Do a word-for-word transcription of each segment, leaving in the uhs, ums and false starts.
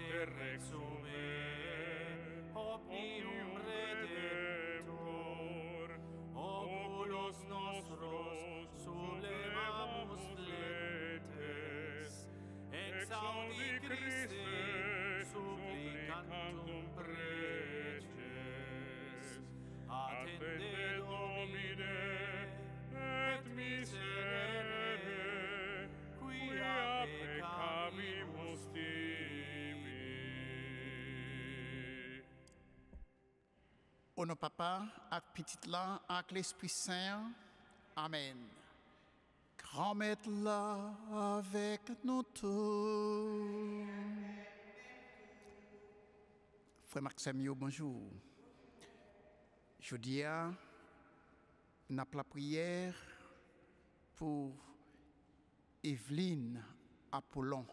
mater exume, omnium redemptor, oculos nostros sublevamus flentes, exaudi Christe supplicantum preces, attende Domine, et miserere, quia peccavimus tibi. Au nom papa, avec petit là, avec l'Esprit Saint. Amen. Grand maître là avec nous tous. Frère Maxime, bonjour. Je dis à la prière pour Evelyne Apollon.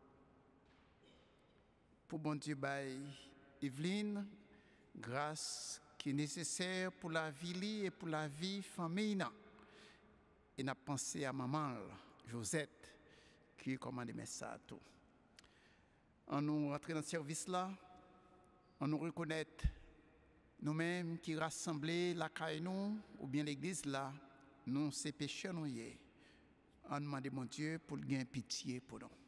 Pour bon Dieu, bail Evelyne, grâce qui est nécessaire pour la vie et pour la vie famille. Et n'a pensé à maman Josette qui commande mes ça tout. En nous rentrer dans ce service là, on nous reconnaître nous-mêmes qui rassemblés la caille nous ou bien l'église là, nous ces pécheurs nous y est. On demande mon Dieu pour gagner pitié pour nous.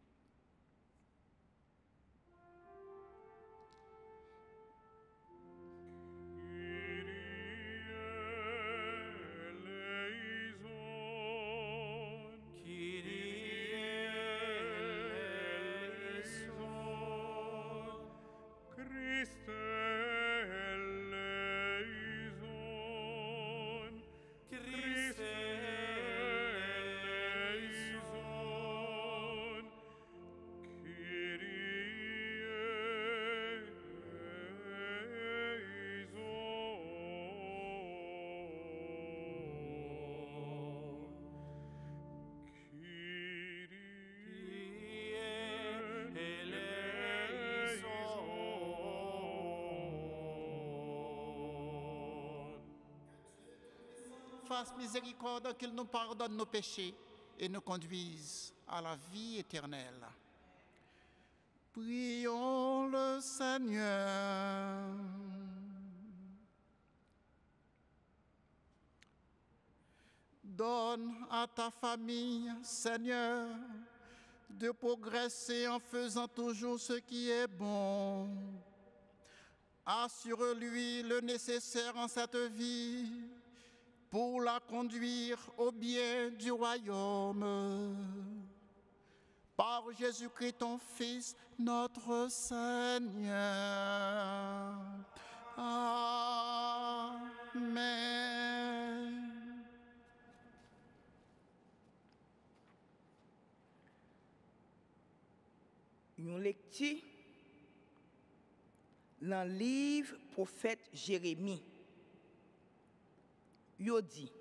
Fasse miséricorde, qu'il nous pardonne nos péchés et nous conduise à la vie éternelle. Prions le Seigneur. Donne à ta famille, Seigneur, de progresser en faisant toujours ce qui est bon. Assure-lui le nécessaire en cette vie pour la conduire au bien du royaume. Par Jésus-Christ, ton Fils, notre Seigneur. Amen. Une lecture dans le livre prophète Jérémie. Yo dit,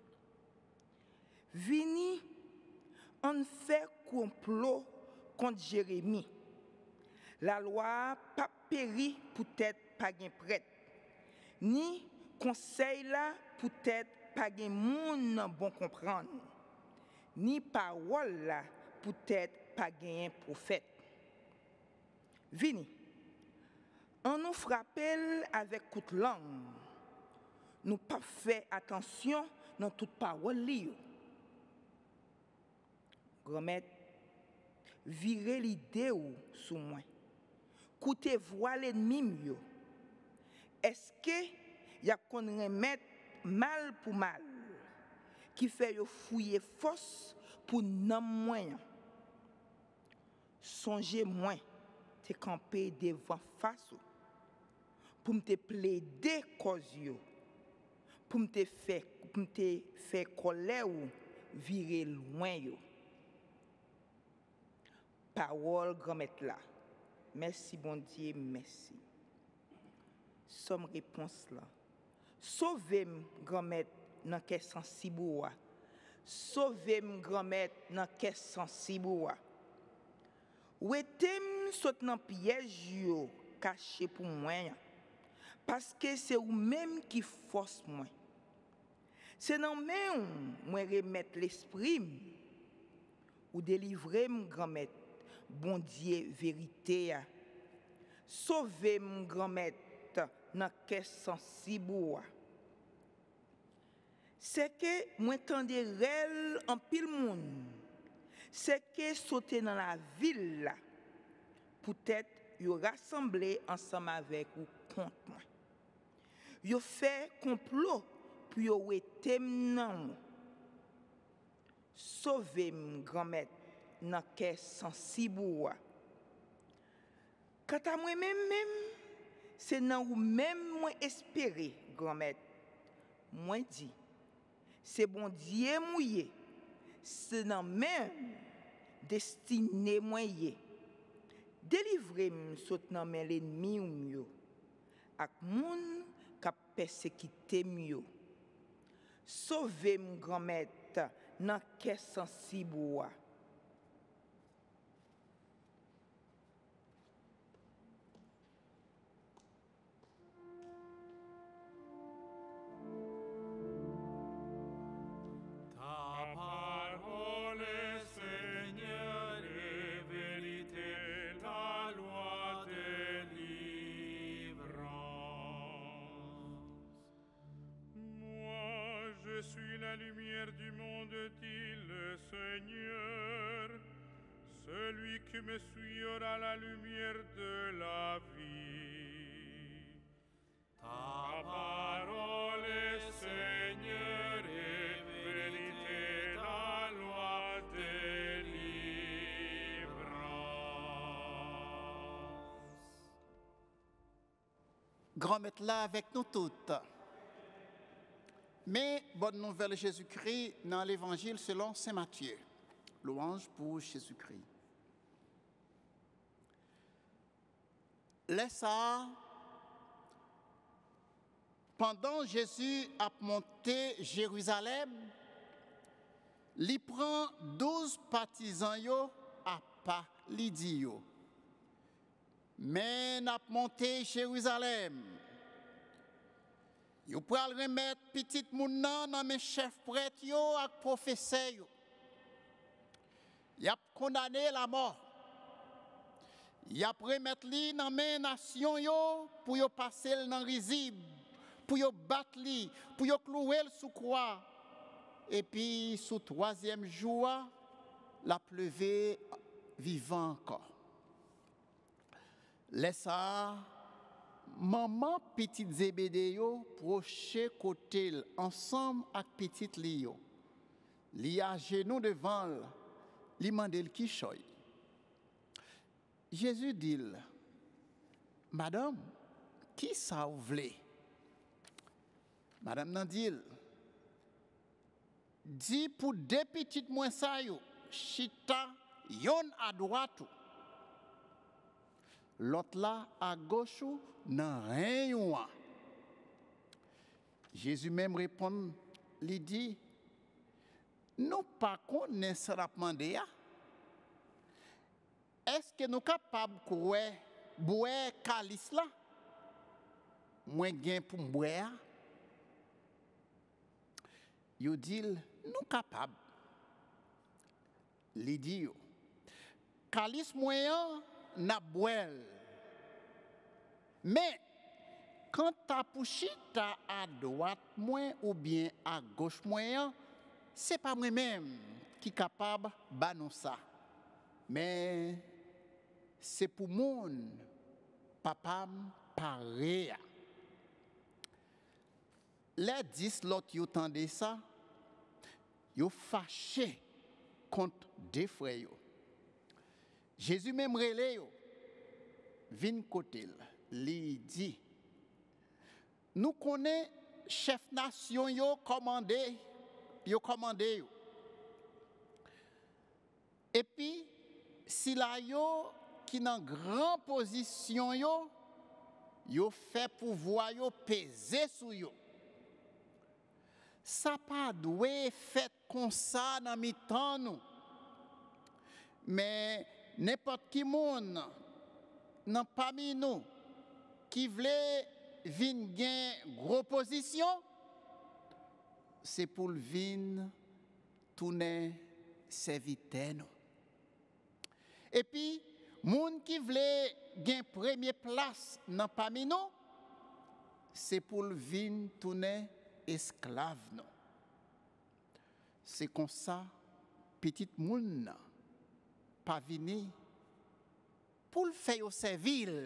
vini, on fait complot contre Jérémie. La loi pas péri peut-être pas gen prêtre, ni conseil là peut-être pas gen moun bon comprendre, ni parole là peut-être pas gen prophète. Vini, on nous frappelle avec toute langue. Nous pas fait attention dans toute parole liée. Grand-mère, virez l'idée sous moi. Coutez voix l'ennemi mieux. Est-ce que y a qu'on remettre mal pour mal qui fait yo fouiller force pour non moyen. Songez moins te camper devant face pour me te plaider cause yo. Pour me te faire pour me te faire colère ou virer loin yo. Parole grand-mère là. Merci bon Dieu, merci. Somme réponse là. Sauvez-moi grand-mère dans qu'est sensible. Sauvez-moi grand-mère dans qu'est sensible. Ou est-ce saute dans piège yo caché pour moi parce que c'est ou même qui force moi. C'est non même moi remettre l'esprit ou délivrer mon grand-mère. bon Dieu vérité. Sauvez mon grand-mère dans qu'est sensible. C'est que moi tendez réel en pile monde. C'est que sauter dans la ville là. Peut-être yo rassemblé ensemble avec ou contre moi. Yo fait complot pour yo wete nan. Sauvez mon grand-mère dans qu'est sensible. Quant à moi même même c'est nan ou même moi espérer grand-mère. Moi dit c'est bon Dieu mouillé. C'est nan même destiné moi yé. Délivrez-moi saute nan men l'ennemi ou mieux. Ak moun k'ap persécuté mieux. Sauvez mon grand-mère nan qu'est sensible. Ta parole, Seigneur, est vérité, ta loi délivrance. Moi, je suis la lumière du monde, dit le Seigneur. Celui qui me suit aura la lumière de la vie. Ta parole, Seigneur, est vérité, ta loi délivrance. Grand-mère là avec nous toutes. Mais bonne nouvelle Jésus-Christ dans l'évangile selon saint Matthieu. Louange pour Jésus-Christ. Laisse ça. Pendant Jésus a monté Jérusalem, il prend douze partisans yo à pas li di yo. Mais n'a monté Jérusalem. Yo pral remettre petit moun nan dans mes chefs prêtres yo ak professeurs yo. Y a condamné la mort. Y a remettre li dans mes nations yo pour yo passer dans risible, pour yo battre li, pour yo clouer sous croix. Et puis sous troisième jour, la pleuvé vivant encore. Laisse ça. Maman petit Zébédée yo proche côté ensemble avec petite Lio. Li a genou devant li mandel ki choy. Jésus dit Madame, qui ça ou vle? Madame nan dit Dis pour deux petites moins ça yo, chita yon à droite. L'autre là à gauche nan rien. Jésus même répond, lui dit, nous pas connaissons ça demandé. Est-ce que nous capables de boire calice là? Moins gain pour boire. Yo dit, nous capables. Lui dit, calice moyen n'a boire. Mais quand ta pouchita à droite moins ou bien à gauche moins, c'est pas moi-même qui est capable de banon ça. Mais c'est pour mon papa pareil. Les dix l'autre yo tendez ça, yo fâché contre deux frères. Jésus même relé yo, vin côté li dit, nous connaissons chef nation yo commandé, yo commandé yo. Et puis si la yo qui dans grande position yo, yo fait pouvoir yo peser sur yo. Ça pas doué fait comme ça dans mi-temps nous. Mais n'importe qui monde nan parmi nous qui voulait vin gain gros position, c'est pour le vin tourner serviteur nous. Et puis, moun qui voulait gagner première place dans parmi nous, c'est pour le vin tourner esclave non. C'est comme ça, petite moun pas venir pour le faire au servir,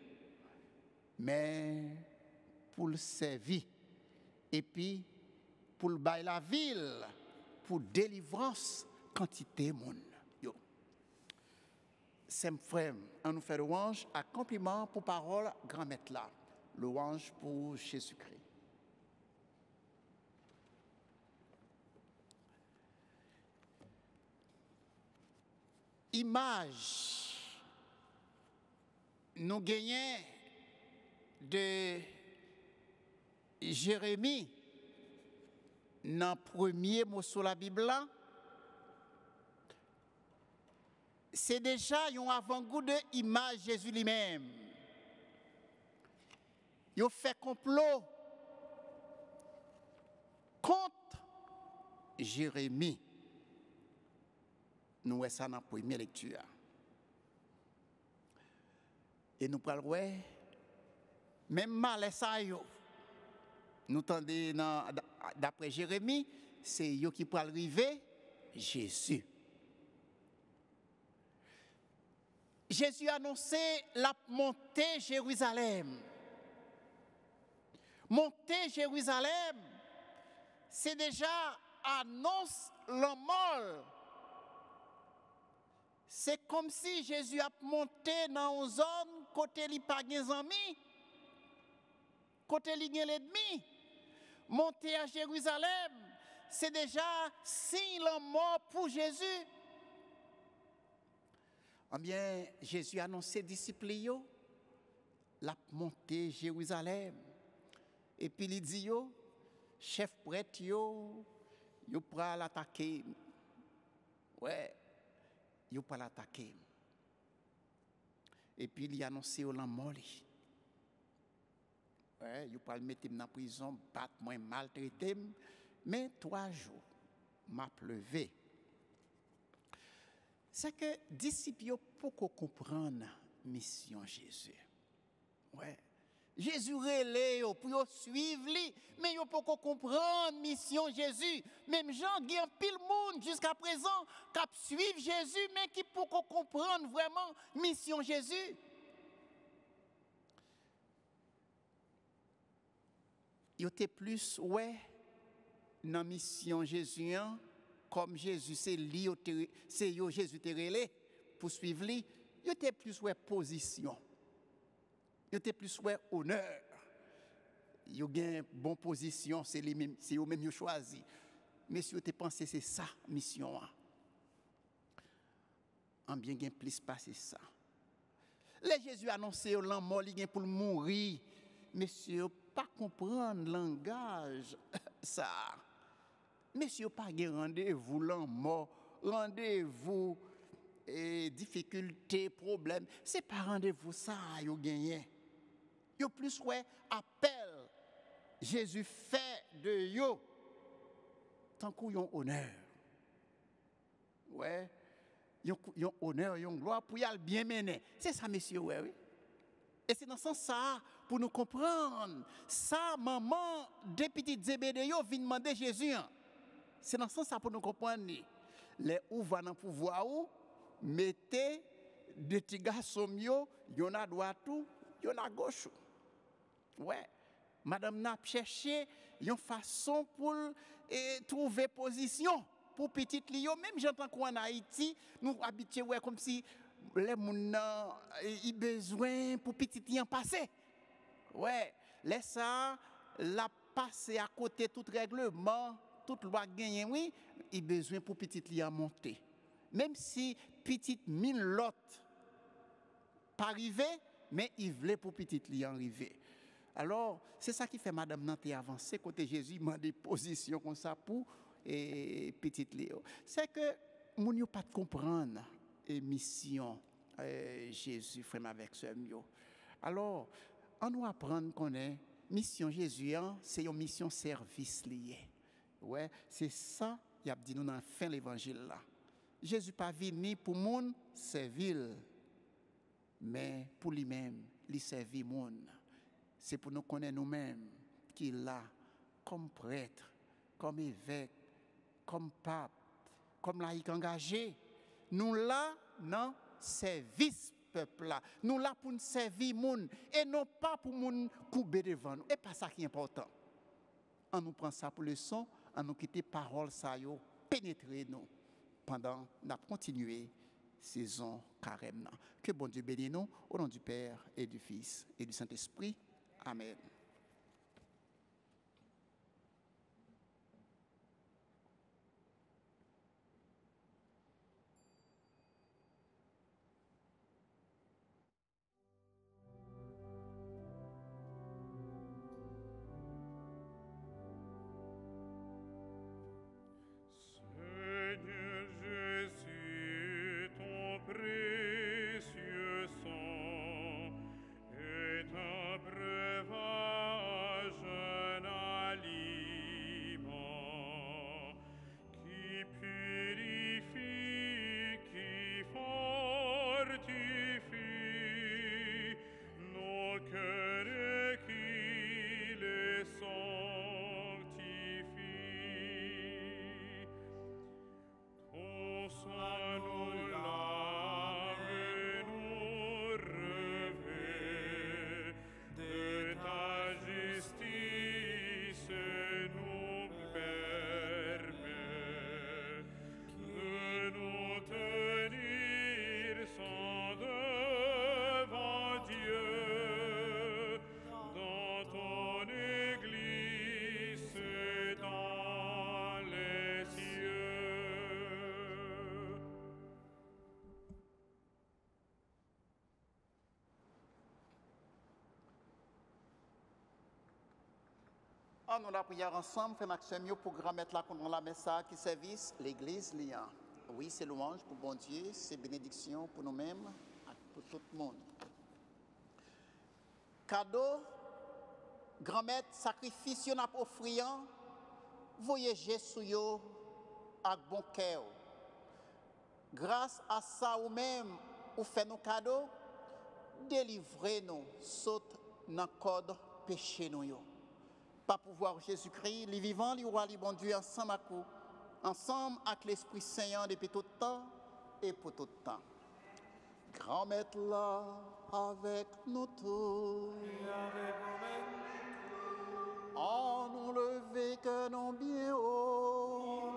mais pour le servir. Et puis, pour le bailler la ville, pour délivrance, quantité moun. Yo. C'est frère, on nous fait louange, accomplissement pour parole, grand maître là. Louange pour Jésus-Christ. Image, nous gagnons de Jérémie dans le premier mot sur la Bible là, c'est déjà un avant-goût de l'image de Jésus lui-même. Il fait complot contre Jérémie. Nous voyons ça dans la première lecture. Et nous parlons, même mal ça, nous entendons d'après Jérémie, c'est eux qui pourraient arriver, Jésus. Jésus a annoncé la montée Jérusalem. Monter Jérusalem, c'est déjà annonce la mort. C'est comme si Jésus a monté dans une zone côté li pas gen amis, côté li gen l'ennemi. Monter à Jérusalem, c'est déjà signe la mort pour Jésus. Eh bien, Jésus a annoncé disciples yo la montée Jérusalem. Et puis il dit yo, chef prêtre yo, yo pral l'attaquer. Ouais, yo pral l'attaquer. Et puis il a annoncé au la mort. Ouais, yo pral mettre dans prison, battre moi maltraiter, mais trois jours m'a pleuvé. C'est que disciples yo pour comprendre mission Jésus. Ouais. Jésus relève pour suivre lui, mais yo pour comprendre mission Jésus. Même Jean qui en pile monde jusqu'à présent qui suivent Jésus mais qui pour comprendre vraiment mission Jésus. Yo était plus ouais dans mission Jésus comme Jésus c'est lui c'est yo Jésus te relève pour suivre lui, yo était plus ouais position. Yo te plus ouais honneur. Yo gen bonne position, c'est les mêmes, c'est eux même yo choisi. Mais si yo te pensé c'est ça mission a. En bien gen plus passer ça. Les Jésus annoncé au lan mort li gen pour mourir. Monsieur pas comprendre langage ça. Monsieur pas gen rendez-vous lan mort, rendez-vous et difficultés, problèmes, c'est pas rendez-vous ça yo gagné. Yo plus ouais appel Jésus fait de yo tant qu'on yon honneur. Ouais, yon, yon honneur, yon gloire pour y aller bien mener. C'est ça monsieur ouais oui. Et c'est dans ce sens ça pour nous comprendre ça maman des petites zébédé yo vient demander Jésus. C'est dans ce sens ça pour nous comprendre les ou va dans pouvoir ou mettez des petits garçons yo, yon à droite ou yon à gauche. Ouais, madame n'a cherché une façon pour eh, trouver position pour petite Lio. Même j'entends qu'en Haïti, nous habitués ouais, comme si les gens ont besoin pour petite Lio passer. Ouais, laisse ça, la passer à côté tout règlement, toute loi gagne, oui, il a besoin pour petite Lio monter. Même si petite mille l'autre pas arrivé, mais il voulait pour petite Lio arriver. Alors, c'est ça qui fait Madame Nantes avancer côté Jésus, il m'a des positions comme ça pour et petite Léo. C'est que moun yo pas de comprendre et mission eh, Jésus frère avec ce mio. Alors, on nous apprendre qu'on est mission Jésus, hein, c'est une mission service liée. Ouais, c'est ça il a dit nous dans fin l'évangile là. Jésus pas venu pour moun servir, mais pour lui-même, lui servir moun. C'est pour nous connaître nous-mêmes qu'il là comme prêtre, comme évêque, comme pape, comme laïc engagé. Nous là, non, service peuple là. Nous là pour nous servir moun et non pas pour moun couper devant nous. Et pas ça qui est important. On nous prend ça pour leçon, on nous quitte parole ça yo pénétrer nous pendant la continuer saison carême. Que bon Dieu bénisse nous au nom du Père et du Fils et du Saint-Esprit. Amen. Seigneur Jésus, ton précieux sang est un breuvage, un aliment qui purifie, qui fortifie nos cœurs et qui les sanctifie. Ton sang nous lave et nous revêt de ta justice et nous permet de nous tenir sans devant Dieu dans ton Église et dans les cieux. En nous la prière ensemble, frère Maxime, pour grand mettre là contre la messa qui service l'église liant. Oui, c'est louange pour bon Dieu, c'est bénédiction pour nous-mêmes, pour tout le monde. Cadeau, grand maître, sacrifice yon ap offriant, voyager sou yo ak bon cœur. Grâce à ça ou même, ou fait nos cadeaux, délivrez-nous, saute dans le code péché nous yo. Par pouvoir Jésus-Christ, les vivants, les rois, les bon Dieu, ensemble avec vous, ensemble avec l'Esprit Saint depuis tout temps et pour tout temps. Grand maître là avec nous tous. En nous lever que non bien haut.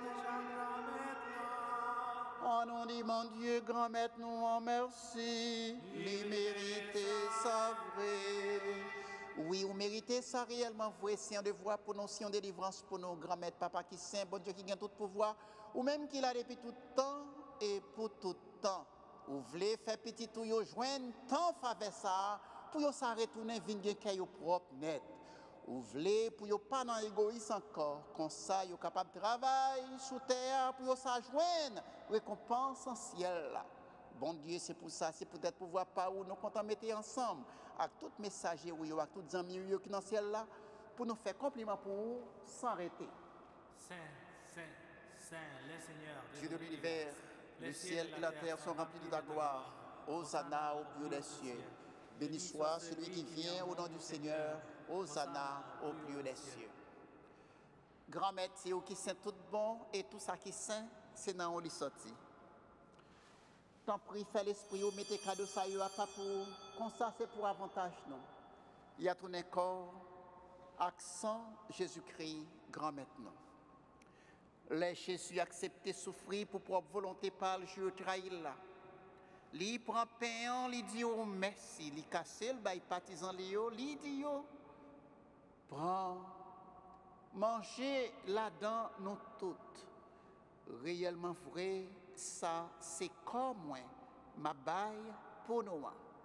En nous dit mon Dieu, grand maître, nous en merci. Les mérités, ça vrai. Oui, vous méritez ça réellement vrai, c'est un devoir pour nous, c'est une délivrance pour nos grands-mères, papa qui saint, bon Dieu qui gagne tout pouvoir, ou même qui l'a depuis tout temps et pour tout temps. Vous voulez faire petit tout, vous joindre tant faveur ça, pour vous ça retourner venir caillou propre net. Vous voulez pour vous pas dans l'égoïsme encore, comme ça vous capable de travailler sous terre pour vous ça joindre récompense en ciel là. Bon Dieu, c'est pour ça, c'est peut-être pour voir pas où nous comptons mettre ensemble avec tous les messagers, avec tous les amis qui sont dans le ciel là, pour nous faire compliment pour vous, sans arrêter. Saint, Saint, Saint, le Seigneur, Dieu de l'univers, le ciel et la terre sont remplis de ta gloire. Hosanna au plus haut des cieux. Béni soit celui qui vient au nom du Seigneur. Hosanna au plus haut des cieux. Grand maître, c'est vous qui saint tout bon et tout ça qui saint, c'est dans où il sorti. Tant pis, fais l'esprit, mettez cadeau ça à pas pour, comme ça c'est pour avantage non. Il y a tout un corps, accent Jésus-Christ, grand maître non. Les Jésus accepté souffrir pour propre volonté par le jeu trahir là. Li prend pain, li dit oh merci, li casse le bail partisan li yo, li dit yo prends manger là-dedans nous toutes. Réellement vrai, ça c'est comme moi, ma baille pour nous.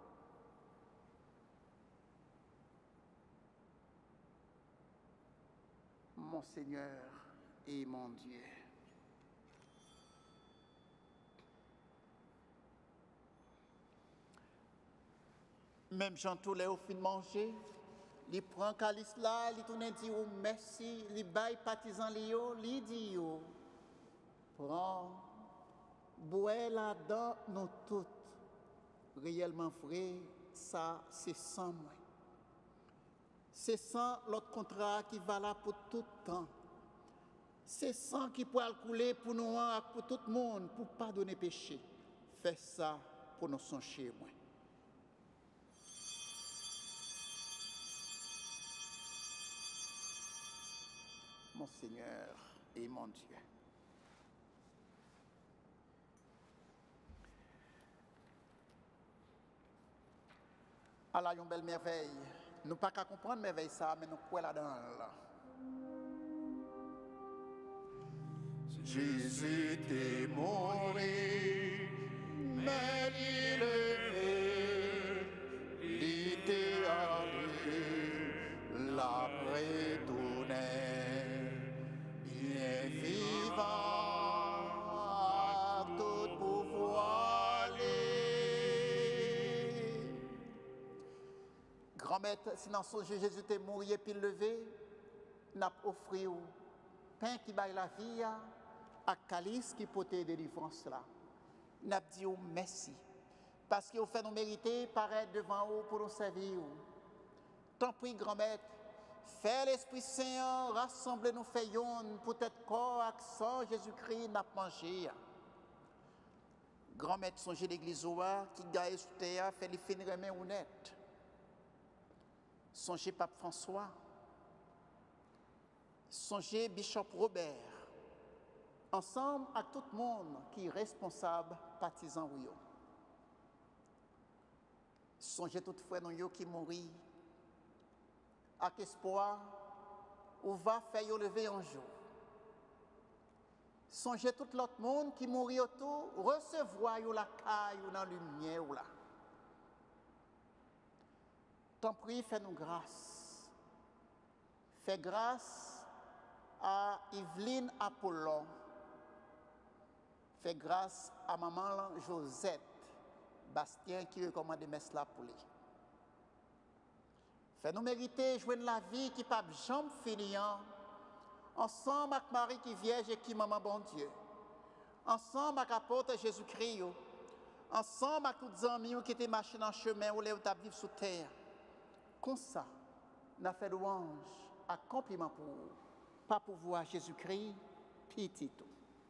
Mon Seigneur et mon Dieu. Même Jean tous les au fin de manger, il prend calice là, il tourne dit oh merci, il baille partisan li yo, il dit yo prends boire là-dedans, nous toutes, réellement vrai, ça, c'est sans moi. C'est sans l'autre contrat qui va là pour tout le temps. C'est sans qui peut couler pour nous, pour tout le monde, pour pardonner péché. Fais ça pour nous songer, moi. Mon Seigneur et mon Dieu. Allah, une belle merveille. Nous pas qu'à comprendre merveille ça, mais nous pouvons là-dedans. Jésus t'est mort, mais il est levé, il était allé, la prétournée, bien vivant, à tout pouvoir aller. Grand-maître, si dans son Jésus t'est mort et puis levé, n'a offert pain qui baille la vie, à calice qui peut te délivrance là. N'a dit merci. Parce qu'il fait nous mériter paraître devant vous pour nous servir. Tant pis, grand-maître, fais l'Esprit Saint, rassemblez nous faisons pour être corps, accent, Jésus-Christ n'a pas mangé. Grand-maître, songez l'église qui gagne sous terre, fait les fins remet honnête. Songez Pape François. Songez Bishop Robert. Ensemble à tout le monde qui est responsable, partisan ou yo. Songez toutefois nous yo qui mourit. Avec espoir, ou va faire yo lever un jour. Songez tout l'autre monde qui mourit autour, recevoir yo la caille ou dans la lumière ou là. Tant pis, fais-nous grâce. Fais grâce à Yveline Apollon. Fais grâce à maman Josette Bastien qui recommande de mettre cela pour lui. Fais-nous mériter jouer la vie qui pas jamais finir. Ensemble avec Marie qui vierge et qui maman bon Dieu. Ensemble avec apôtre Jésus-Christ. Ensemble avec tous les amis qui étaient marchés dans le chemin où les vivent sous terre. Comme ça, nous avons fait louange, accomplissement pour vous. Pas pour voir Jésus-Christ, petit tout.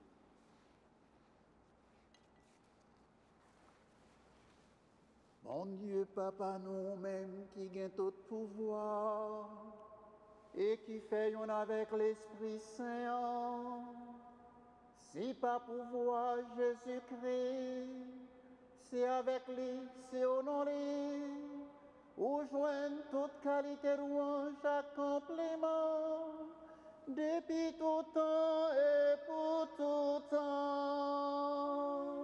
Mon Dieu, Papa, nous-mêmes qui gagnons tout pouvoir et qui faisons avec l'Esprit Saint, si pas pouvoir Jésus-Christ, c'est avec lui, c'est au nom de lui, où joignent toute qualité louange, accomplissement, depuis tout temps et pour tout temps.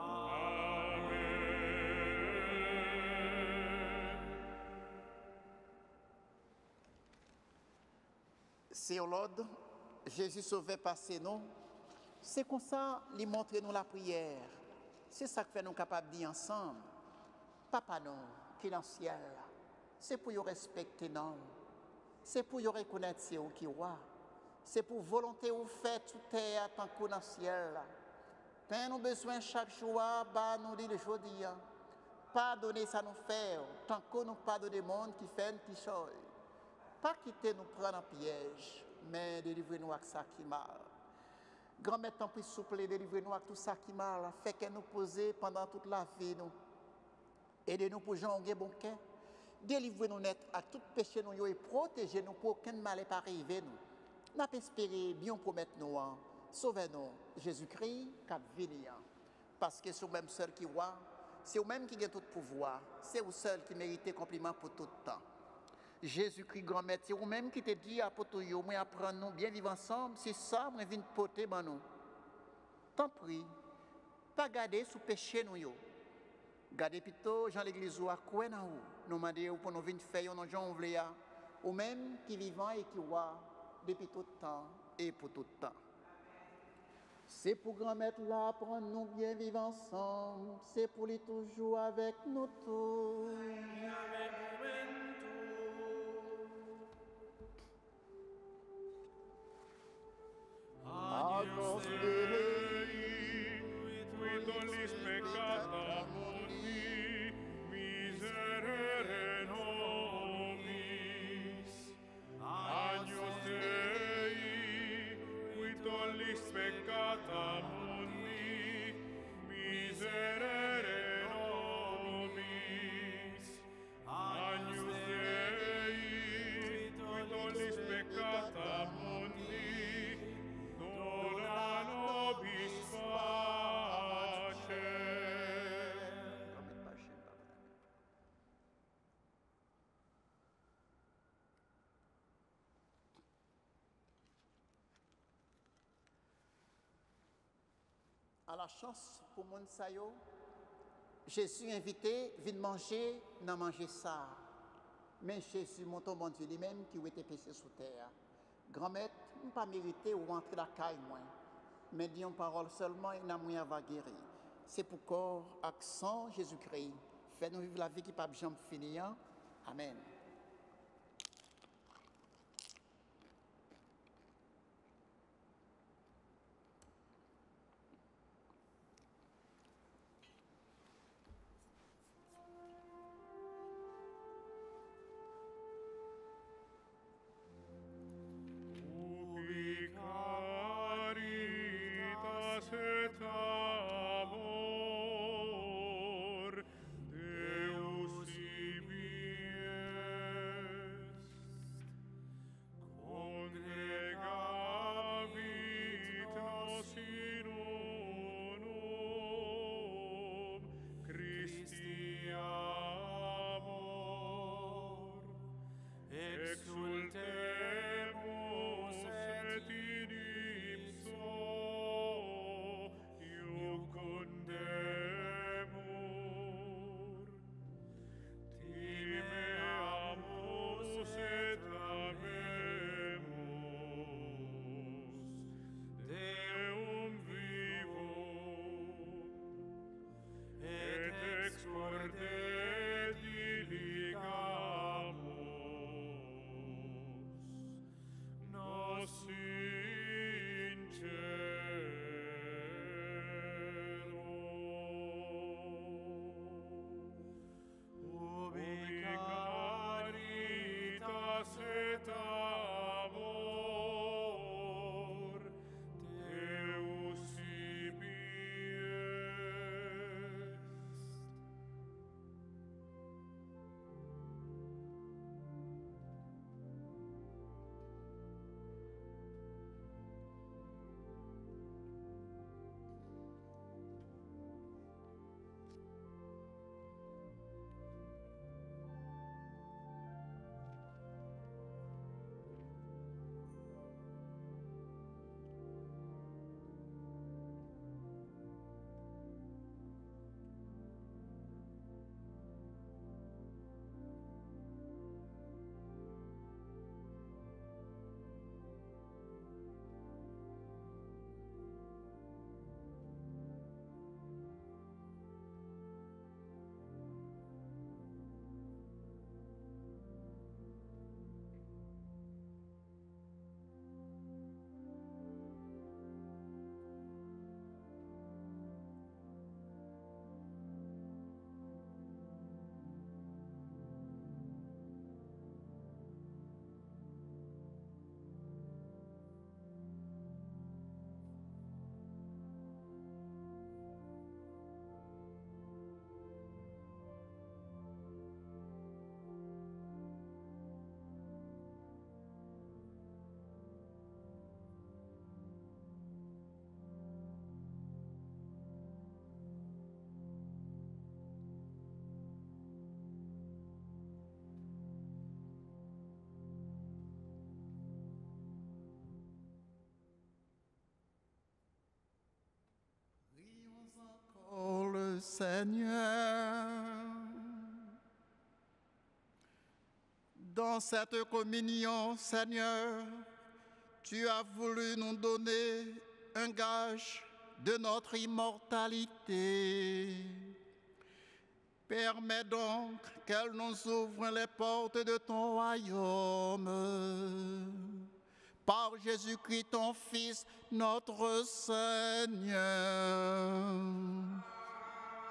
C'est au Lord, Jésus sauvé passer nous. C'est comme ça, il montre nous la prière. C'est ça que fait nous capables de dire ensemble. Papa nous, qui est dans le ciel, c'est pour nous respecter nous. C'est pour nous reconnaître c'est où qui roi. C'est pour volonté ou fait tout terre tant que dans le ciel. Pain nous besoin chaque jour, bah nous dit le jeudi. Pardonnez ça nous faire, tant que nous pardonnons des monde qui fait qui chose. Pas quitter nous prendre en piège, mais délivrez-nous avec ça qui mal. Grand-mère, tant pis souple, délivrez-nous avec tout ça qui mal. Fait qu'elle nous pose pendant toute la vie. Nous. Aidez-nous pour gens qui ont bon cœur. Délivrez-nous net à tout péché nous et protégez-nous pour aucun mal n'est pas arrivé. Nous avons espéré, bien promettre nous. Sauvez-nous, Jésus-Christ, cap venir. Parce que c'est vous-même seul qui voit, c'est vous-même qui a tout pouvoir, c'est vous seul qui méritez compliment pour tout le temps. Jésus-Christ, grand-maître, c'est vous-même qui te dit à Potoyo, moi apprendre nous bien vivre ensemble, c'est ça, moi viens poter ben nous. Tant pis, pas garder sous péché nous yo. Gardez plutôt Jean l'église ou à quoi nous nous demandons pour nous venir faire nos gens ouvriers, ou même qui vivant et qui voit depuis tout le temps et pour tout le temps. C'est pour grand-maître là, prendre nous bien vivre ensemble, c'est pour lui toujours avec nous tous. Agnus Dei, peccata mundi, miserere nobis. Agnus Dei, qui tollis peccata mundi, miserere nobis. Agnus Dei, qui tollis peccata mundi, dona nobis pace. À la chance pour mon sayo, Jésus invité, vient manger, n'a manger ça. Mais Jésus, mon ton bon Dieu lui-même, qui était péché sous terre. Grand-maître, ne pas mérité ou rentrer la caille, moi. Mais dis une parole seulement et n'a moyen va guérir. C'est pour corps, accent Jésus-Christ. Fais-nous vivre la vie qui pas jamais finir. Amen. Ubi caritas et amor Deus ibies, congregavit nos in unum Christi amor, exultemus et in ipso iucundemur. Timeamus et amemus Deum vivum, et ex morte diligamus nos in cielo. Ubi caritas et amor Deus ibies. Oh le Seigneur, dans cette communion, Seigneur, tu as voulu nous donner un gage de notre immortalité. Permets donc qu'elle nous ouvre les portes de ton royaume. Par Jésus-Christ, ton Fils, notre Seigneur.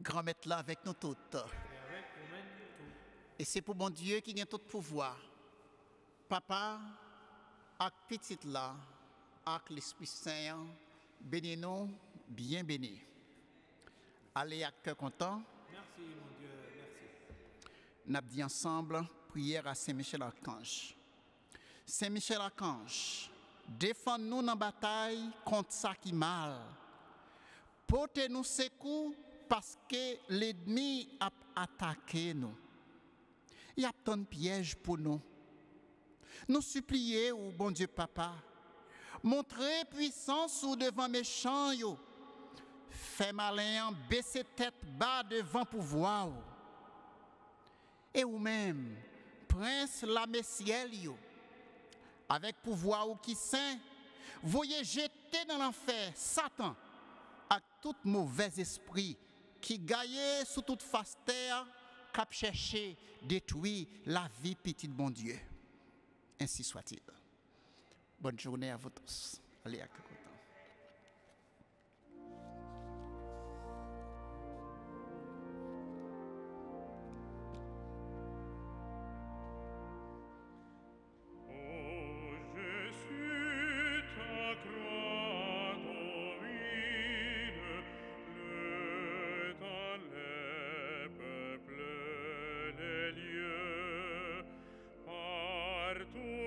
Grand maître là avec nous toutes. et avec vous-même tout. Et c'est pour mon Dieu qui a tout pouvoir. Papa, avec petit là, avec l'Esprit Saint, bénis-nous, bien bénis. Allez avec cœur content. Merci, mon Dieu, merci. Nous avons dit ensemble, prière à Saint-Michel Archange. Saint-Michel Archange, défends-nous dans la bataille contre ça qui mal. Portez-nous secours parce que l'ennemi a attaqué nous. Il y a tant de pièges pour nous. Nous supplions, bon Dieu Papa, montrez puissance ou devant méchants, yo. Fais malin, baissez tête bas devant pouvoir. Et ou même, prince la messiel, yo, avec pouvoir ou qui saint, voyez jeter dans l'enfer Satan avec tout mauvais esprit qui gagne sous toute face terre, cap chercher détruire la vie petite bon Dieu. Ainsi soit-il. Bonne journée à vous tous. Allez à content. Partout